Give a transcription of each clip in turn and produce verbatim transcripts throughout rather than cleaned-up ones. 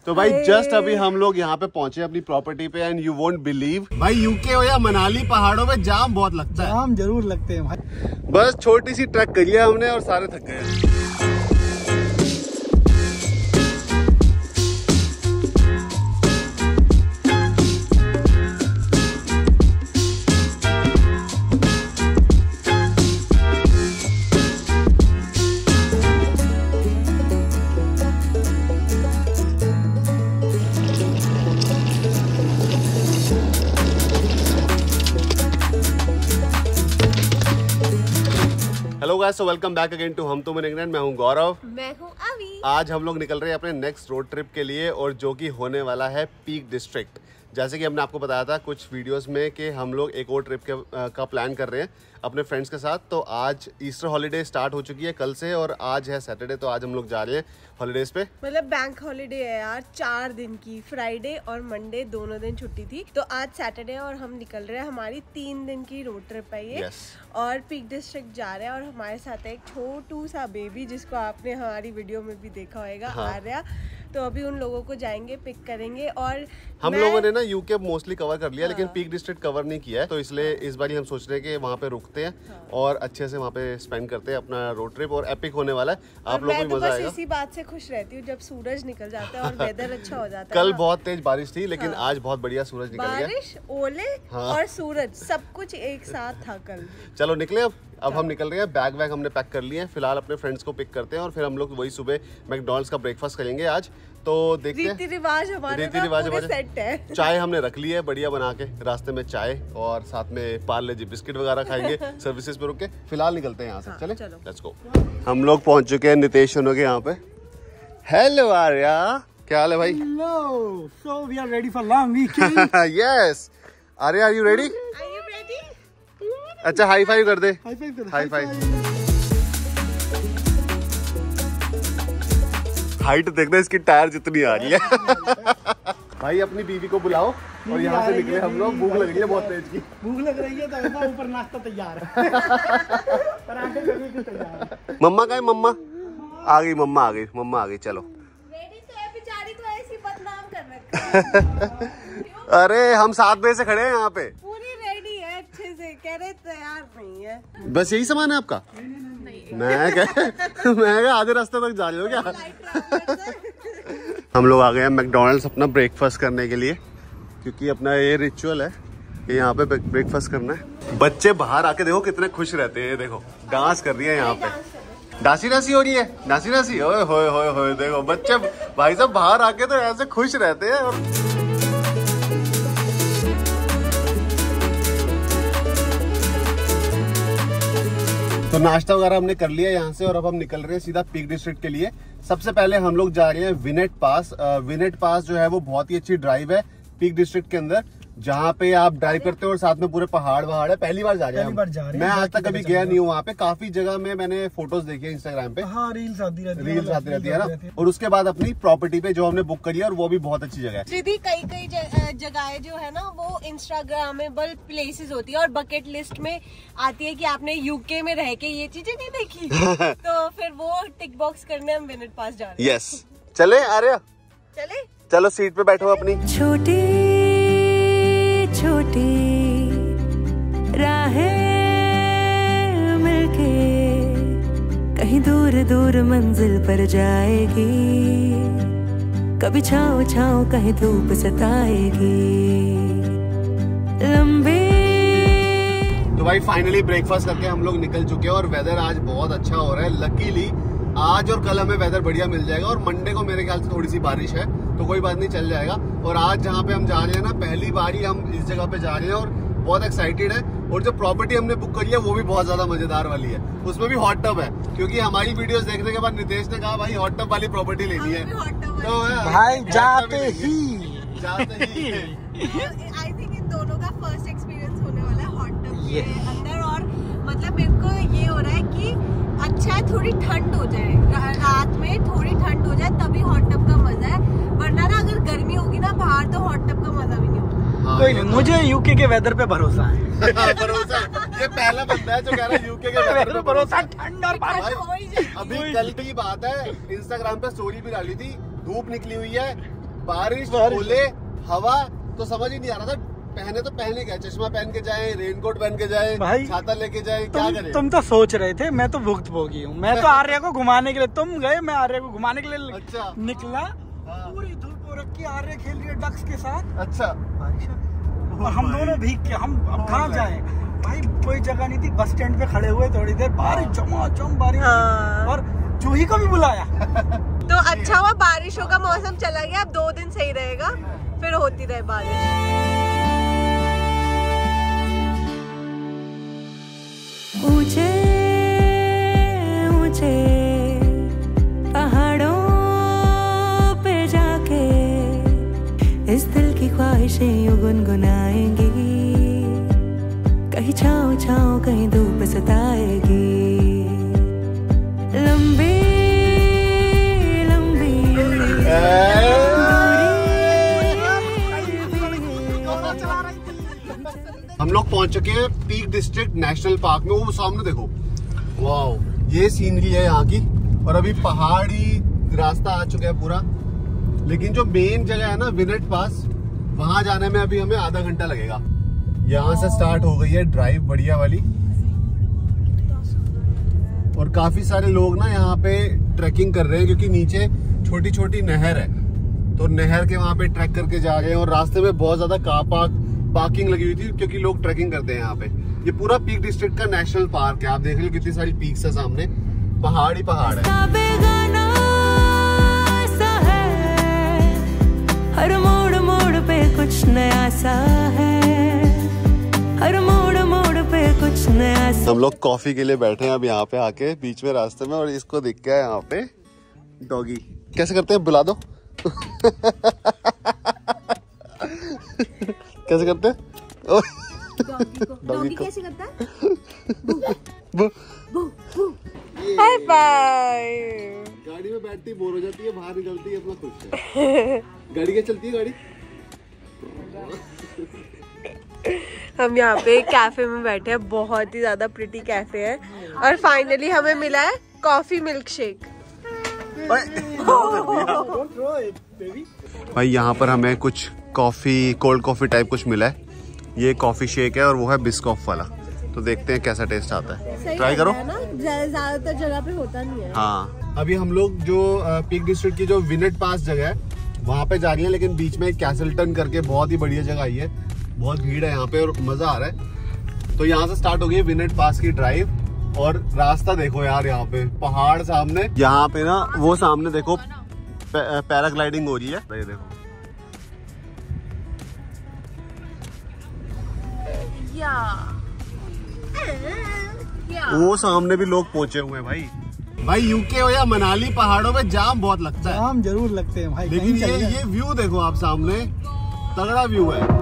तो भाई जस्ट अभी हम लोग यहाँ पे पहुंचे अपनी प्रॉपर्टी पे एंड यू वोंट बिलीव भाई यूके हो या मनाली, पहाड़ों में जाम बहुत लगता है। जाम जरूर लगते हैं भाई। बस छोटी सी ट्रैक करी है हमने और सारे थक गए। Hello guys, so welcome back again to Hum Tum in England. मैं हूं गौरव। मैं हूं अवी। आज हम लोग निकल रहे हैं अपने नेक्स्ट रोड ट्रिप के लिए और जो कि होने वाला है पीक डिस्ट्रिक्ट। जैसे कि हमने आपको बताया था कुछ वीडियोस में कि हम लोग एक और ट्रिप के आ, का प्लान कर रहे हैं अपने फ्रेंड्स के साथ। तो आज ईस्टर हॉलीडे स्टार्ट हो चुकी है कल से और आज है सैटरडे, तो आज हम लोग जा रहे हैं हॉलीडेज पे। मतलब बैंक हॉलीडे है यार, चार दिन की, फ्राइडे और मंडे दोनों दिन छुट्टी थी। तो आज सैटरडे और हम निकल रहे हैं, हमारी तीन दिन की रोड ट्रिप है ये। yes. और पीक डिस्ट्रिक्ट जा रहे हैं और हमारे साथ है एक छोटू सा बेबी जिसको आपने हमारी वीडियो में भी देखा होगा। हाँ। आर्या। तो अभी उन लोगों को जाएंगे, पिक करेंगे। और हम मैं... लोगों ने ना यूके मोस्टली कवर कर लिया। हाँ। लेकिन पीक डिस्ट्रिक्ट कवर नहीं किया है, तो इसलिए इस बार हम सोच रहे हैं कि वहाँ पे रुकते हैं। हाँ। और अच्छे से वहाँ पे स्पेंड करते हैं अपना रोड ट्रिप और एपिक होने वाला है। आप लोगों को मजा आएगा। इसी बात से खुश रहती हूँ जब सूरज निकल जाता है और वेदर अच्छा हो जाता है। कल बहुत तेज बारिश थी लेकिन हाँ। आज बहुत बढ़िया सूरज निकल गया। बारिश, ओले हाँ। और सूरज सब कुछ एक साथ था कल। चलो निकले अब अब हम निकल रहे हैं। बैग वैग हमने पैक कर लिए हैं। फिलहाल अपने फ्रेंड्स को पिक करते हैं और फिर हम लोग वही सुबह मैकडॉनल्ड्स का ब्रेकफास्ट करेंगे आज। तो देखते हैं। रीति रिवाज हमारे रीति रिवाज हमारे सेट है। चाय हमने रख ली है बढ़िया बना के, रास्ते में चाय और साथ में पार्ले जी बिस्किट वगैरह खाएंगे सर्विसेज पे रुक के। फिलहाल निकलते हैं यहाँ से। हाँ, चले लेट्स गो। हम लोग पहुंच चुके हैं नितेश के यहाँ पे। हेलो आर्या, क्या हाल है भाई? Hello, so we are ready for long weekend. Yes Arya, are you ready? अच्छा हाई फाइव कर दे। हाई फाइव कर। High five. हाइट देखना इसकी टायर जितनी आ रही है। भाई अपनी बीवी को बुलाओ और यहाँ से निकले हम लोग। भूख लग रही है बहुत तेज की। भूख लग रही है तो ऊपर नाश्ता तैयार है। पराठे करने को तैयार है। मम्मा का है? मम्मा आ गई, मम्मा आ गई, मम्मा आ गई। चलो रेडी तो है, बेचारी को ऐसी बदनाम कर रखा है। अरे हम सात बजे से खड़े हैं यहाँ पे। पूरी रेडी है अच्छे से, कह रहे तैयार नहीं है। बस यही सामान है आपका? मैं क्या मैं क्या आधे रास्ते तक जा रही हूँ क्या? हम लोग आ गए हैं मैकडॉनल्ड्स अपना ब्रेकफास्ट करने के लिए, क्योंकि अपना ये रिचुअल है कि यहाँ पे ब्रेकफास्ट करना है। बच्चे बाहर आके देखो कितने खुश रहते हैं। देखो डांस कर रही है यहाँ पे, डांसी डांसी हो रही है, डांसी डांसी। ओए होए होए होए, देखो बच्चे भाई साहब बाहर आके तो ऐसे खुश रहते हैं। और तो नाश्ता वगैरह हमने कर लिया यहाँ से और अब हम निकल रहे हैं सीधा पीक डिस्ट्रिक्ट के लिए। सबसे पहले हम लोग जा रहे हैं विनेट पास। विनेट पास जो है वो बहुत ही अच्छी ड्राइव है पीक डिस्ट्रिक्ट के अंदर, जहाँ पे आप ड्राइव करते हो और साथ में पूरे पहाड़ वहाड़ है। पहली बार जा रहे हैं हम। मैं आज तक कभी गया नहीं हूँ वहाँ पे। काफी जगह में मैंने फोटोज देखी है इंस्टाग्राम पे। हाँ, रील्स आती रहती है, रील्स आती रहती है ना। और उसके बाद अपनी प्रॉपर्टी पे जो हमने बुक करी है और वो भी बहुत अच्छी जगह है। दीदी कई कई जगह जो है ना वो इंस्टाग्रामेबल प्लेसेस होती है और बकेट लिस्ट में आती है कि आपने यूके में रह के ये चीजें नहीं देखी। तो फिर वो टिक बॉक्स करने हम विनेट पास जा रहे हैं। यस चले आर्या, चले चलो सीट पे बैठो अपनी। छोटी छोटी राहें मिलके कहीं दूर दूर मंजिल पर जाएगी, कभी छाँव छाँव कहीं धूप सताएगी लंबी। तो भाई फाइनली ब्रेकफास्ट करके हम लोग निकल चुके हैं और वेदर आज बहुत अच्छा हो रहा है। लकीली आज और कल हमें वेदर बढ़िया मिल जाएगा और मंडे को मेरे ख्याल से थोड़ी सी बारिश है, तो कोई बात नहीं, चल जाएगा। और आज जहाँ पे हम जा रहे हैं ना, पहली बार ही हम इस जगह पे जा रहे हैं और बहुत एक्साइटेड है। और जो प्रॉपर्टी हमने बुक करी है वो भी बहुत ज्यादा मजेदार वाली है। उसमें भी हॉट टब है, क्योंकि हमारी वीडियोस देखने के बाद नितेश ने कहा भाई हॉट टब वाली प्रॉपर्टी लेनी है। तो भाई जाते ही जाते ही आई थिंक इन दोनों का फर्स्ट एक्सपीरियंस होने वाला है हॉट टब के अंदर। और मतलब मेरे को ये हो रहा है कि अच्छा है थोड़ी ठंड हो जाए, रात में थोड़ी ठंड हो जाए तभी हॉट टब का मजा है, वरना ना अगर गर्मी होगी ना बाहर तो हॉट टब का मजा भी नहीं होगा। कोई नहीं, मुझे यूके के वेदर पे भरोसा है। भरोसा, ये पहला बंदा है जो कह रहा है यूके के वेदर पे भरोसा। ठंड और बारिश अभी कल की बात है, इंस्टाग्राम पे स्टोरी भी डाली थी, धूप निकली हुई है, बारिश, ओले, हवा, तो समझ ही नहीं आ रहा था पहने तो पहने क्या, चश्मा पहन के जाए, रेनकोट पहन के जाए, भाई छाता लेके जाए, क्या करें। तुम तो सोच रहे थे, मैं तो भुक्तभोगी हूँ। मैं तो आर्या को घुमाने के लिए, तुम गए, मैं आर्या को घुमाने के लिए अच्छा निकला। पूरी धूप हो रखी, आर्या खेल रही है डक्स के साथ। अच्छा बारिश और हम दोनों भीग के, हम अब कहाँ जाए भाई, कोई जगह नहीं थी। बस स्टैंड पे खड़े हुए थोड़ी देर, बारिश झमाझम बारिश, और जूही को भी बुलाया। तो अच्छा हुआ बारिशों का मौसम चला गया, अब दो दिन सही रहेगा, फिर होती रहे बारिश। ऊंचे ऊंचे पहाड़ों पे जाके इस दिल की ख्वाहिशें यूं गुनगुनाएंगी, कहीं छाँव छाँव कहीं धूप सताएगी। लंबी लंबी हम लोग पहुंच चुके हैं पीक डिस्ट्रिक्ट नेशनल पार्क में। वो सामने देखो, वाओ, ये सीनरी है यहाँ की। और अभी पहाड़ी रास्ता आ चुका है पूरा, लेकिन जो मेन जगह है ना विनेट पास, वहां जाने में अभी हमें आधा घंटा लगेगा। यहाँ से स्टार्ट हो गई है ड्राइव बढ़िया वाली, और काफी सारे लोग ना यहाँ पे ट्रैकिंग कर रहे हैं, क्योंकि नीचे छोटी छोटी नहर है, तो नहर के वहाँ पे ट्रैक करके जा रहे हैं। और रास्ते में बहुत ज्यादा कार पार्क पार्किंग लगी हुई थी, क्योंकि लोग ट्रैकिंग करते हैं यहाँ पे। ये पूरा पीक डिस्ट्रिक्ट का नेशनल पार्क है। आप देख लीजिए कितनी सारी पीक्स है सामने, पहाड़ ही पहाड़ है। हर मोड़ मोड़ पे कुछ नया सा है, हर मोड़ मोड़ पे कुछ नया सा। हम लोग कॉफी के लिए बैठे हैं अब यहाँ पे आके बीच में रास्ते में, और इसको दिख गया यहाँ पे डॉगी। कैसे करते हैं, बुला दो। कैसे करते हैं डॉगी को? कैसे करता है? Hi bye. गाड़ी में बैठती बोर हो जाती है, बाहर निकलती है अपना खुश है। गाड़ी क्या चलती है गाड़ी। हम यहाँ पे कैफे में बैठे हैं, बहुत ही ज्यादा प्रिटी कैफे है, और फाइनली हमें मिला है कॉफी मिल्क शेक। भाई यहाँ पर हमें कुछ कॉफी, कोल्ड कॉफी टाइप कुछ मिला है। ये कॉफी शेक है और वो है बिस्कॉफ वाला, तो देखते हैं कैसा टेस्ट आता है। ट्राई करो ना, ज्यादातर जगह पे होता नहीं है। हाँ, अभी हम लोग जो पीक डिस्ट्रिक्ट की जो विनेट पास जगह है वहाँ पे जा रही है, लेकिन बीच में कैसलटन करके बहुत ही बढ़िया जगह आई है। बहुत भीड़ है यहाँ पे और मजा आ रहा है। तो यहाँ से स्टार्ट हो गई विनेट पास की ड्राइव, और रास्ता देखो यार, यहाँ पे पहाड़ सामने, यहाँ पे ना वो सामने देखो पैराग्लाइडिंग हो रही है। ये देखो या या वो सामने भी लोग पहुंचे हुए हैं भाई। भाई यूके हो या मनाली, पहाड़ों पे जाम बहुत लगता है। जाम जरूर लगते हैं भाई, लेकिन ये ये व्यू देखो आप सामने, तगड़ा व्यू है।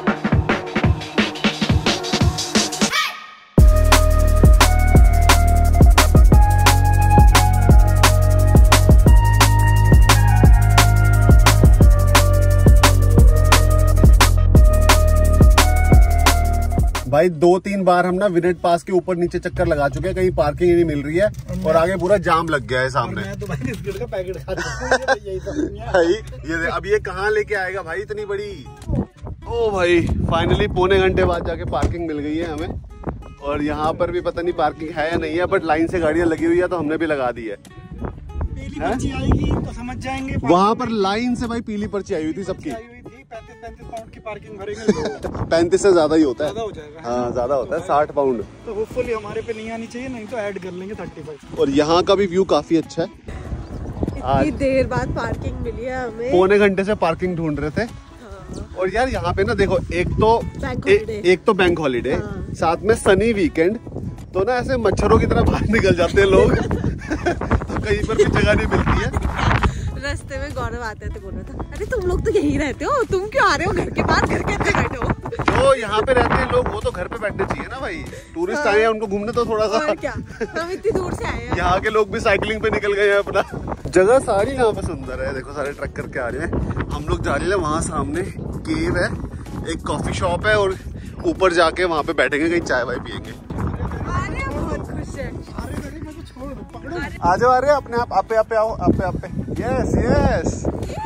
भाई दो तीन बार हम ना विनेट पास के ऊपर नीचे चक्कर लगा चुके हैं, कहीं पार्किंग ही नहीं मिल रही है, और आगे पूरा जाम लग गया है सामने। मैं तो भाई बिस्किट का पैकेट खा चुका भाई ये अब ये कहाँ लेके आएगा भाई इतनी बड़ी। ओ भाई फाइनली पौने घंटे बाद जाके पार्किंग मिल गई है हमें, और यहाँ पर भी पता नहीं पार्किंग है या नहीं है, बट लाइन से गाड़ियाँ लगी हुई है तो हमने भी लगा दी है। पीली पर्ची आएगी तो समझ जाएंगे। वहाँ पर लाइन से भाई पीली पर्ची आई हुई थी सबकी। पैंतीस पैंतीस पाउंड की पार्किंग भरेंगे। पैंतीस से ज्यादा ही होता है, ज्यादा हो जाएगा। हाँ ज्यादा होता है, साठ पाउंड। तो होपफुली हमारे पे नहीं आनी चाहिए, नहीं तो ऐड कर लेंगे थर्टी फाइव। और यहाँ का भी व्यू काफी अच्छा है। इतनी देर बाद पार्किंग मिली है हमें, पौने घंटे से पार्किंग ढूंढ रहे थे। हाँ। और यार यहाँ पे ना देखो, एक तो ए, एक तो बैंक हॉलीडे, हाँ। साथ में सनी वीकेंड, तो ना ऐसे मच्छरों की तरह बाहर निकल जाते हैं लोग। तो कहीं पर भी जगह नहीं मिलती है। रास्ते में गौरव आते थे, बोल रहा था अरे तुम लोग तो यहीं रहते हो, तुम क्यों आ रहे हो घर के बाहर, घर के अंदर बैठे हो। जो यहाँ पे रहते हैं लोग वो तो घर पे बैठने चाहिए ना भाई, टूरिस्ट आए हैं उनको घूमने तो थोड़ा सा। और क्या, हम इतनी दूर से आए हैं। यहाँ के लोग भी साइकिलिंग पे निकल गए हैं अपना। जगह सारी यहाँ पे सुंदर है, देखो सारे ट्रक करके आ रहे हैं। हम लोग जा रहे हैं वहाँ सामने केव है, एक कॉफी शॉप है, और ऊपर जाके वहाँ पे बैठेंगे, कहीं चाय वाय पियेंगे। बहुत खुश है। आ जाओ, आ रहे अपने आप, आपे आपे आओ, आपे आपे। Yes yes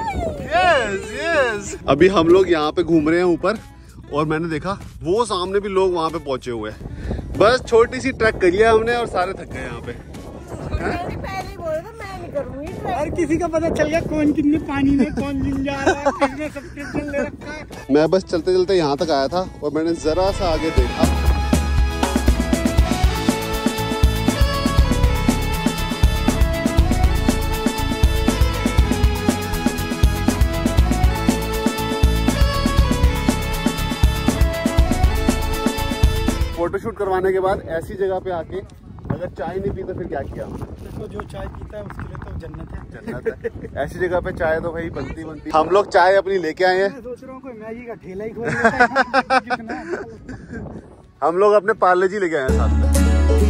yes yes. अभी हम लोग यहाँ पे घूम रहे हैं ऊपर और मैंने देखा वो सामने भी लोग वहाँ पे पहुंचे हुए हैं। बस छोटी सी ट्रैक करी है हमने और सारे थक गए यहाँ पे। पहले बोल रहा मैं नहीं करूंगी। हर किसी का पता चल गया कौन कितने पानी में कौन जिम जा रहा है, किसने सब्सक्रिप्शन ले रखा है। मैं बस चलते चलते यहाँ तक आया था और मैंने जरा सा आगे देखा, फोटोशूट करवाने के बाद ऐसी जगह पे आके अगर चाय नहीं पी तो फिर क्या किया? देखो जो चाय पीता है उसके लिए तो जन्नत है। जन्नत है। ऐसी जगह पे चाय तो भाई बनती बनती। हम लोग चाय अपनी लेके आए हैं। मैं सोच रहा हूँ कोई मैगी का ठेला ही खोल लेता है। हम लोग अपने पार्ले जी लेके आए हैं साथ में।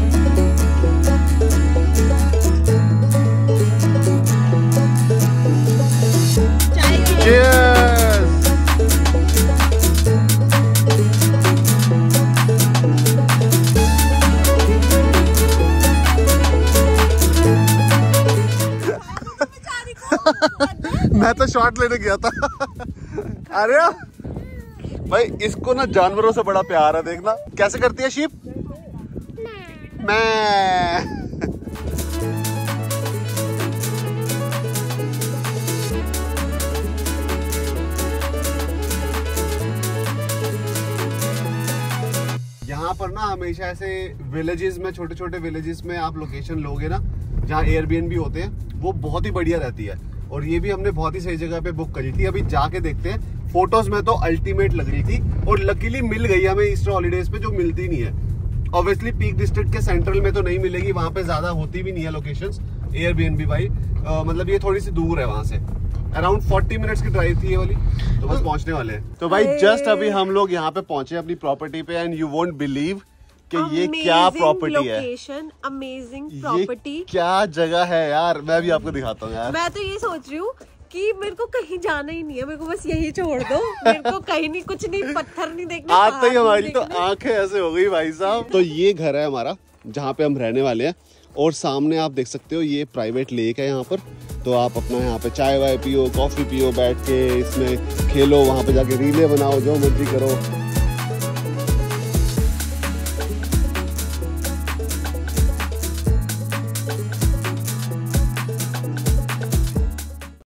मैं तो शॉट लेने गया था। अरे भाई इसको ना जानवरों से बड़ा प्यार है, देखना कैसे करती है शीप। मैं यहाँ पर ना हमेशा ऐसे विलेजेस में, छोटे छोटे विलेजेस में आप लोकेशन लोगे ना जहाँ एयरबीएनबी होते हैं, वो बहुत ही बढ़िया रहती है। और ये भी हमने बहुत ही सही जगह पे बुक करी थी। अभी जाके देखते हैं। फोटोज में तो अल्टीमेट लग रही थी और लकीली मिल गई हमें ईस्टर हॉलीडेज पे, जो मिलती नहीं है। ऑब्वियसली पीक डिस्ट्रिक्ट के सेंट्रल में तो नहीं मिलेगी, वहां पे ज्यादा होती भी नहीं है लोकेशंस एयरबीएनबी भाई। आ, मतलब ये थोड़ी सी दूर है वहां से, अराउंड चालीस मिनट्स की ड्राइव थी ये वाली, तो बस पहुंचने वाले हैं। तो भाई जस्ट अभी हम लोग यहाँ पे पहुंचे अपनी प्रॉपर्टी पे एंड यू वोंट बिलीव कि ये क्या प्रॉपर्टी है। अमेजिंग प्रॉपर्टी, क्या जगह है यार, मैं भी आपको दिखाता हूँ यार। मैं तो ये सोच रही हूँ कि मेरे को कहीं जाना ही नहीं है, मेरे को बस यही छोड़ दो। मेरे को कहीं नहीं, कुछ नहीं, पत्थर नहीं देखने। आते ही हमारी तो आंखें ऐसे हो गई भाई साहब। तो ये घर है हमारा जहाँ पे हम रहने वाले हैं और सामने आप देख सकते हो ये प्राइवेट लेक है यहाँ पर। तो आप अपना यहाँ पे चाय वाय पियो, कॉफी पियो, बैठ के इसमें खेलो, वहाँ पे जाके रीले बनाओ, जो मर्जी करो।